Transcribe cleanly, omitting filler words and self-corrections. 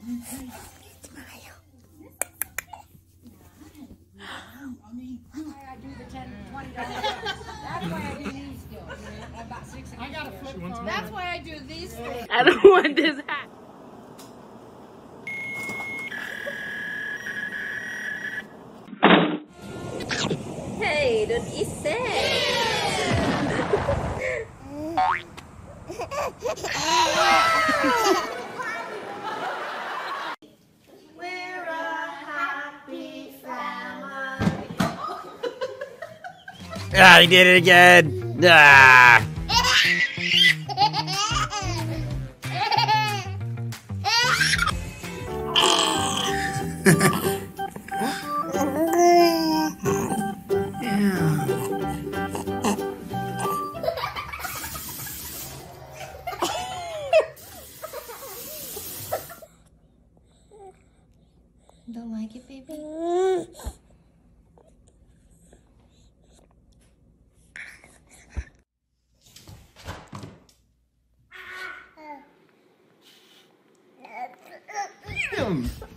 Smile. I do the $10, $20. That's why I do these still. About 6. I got a flip phone. That's why I do these things. I don't want this hat. Hey, don't eat sad. We're a happy family. Ah, he did it again. Ah. Don't like it, baby? Him.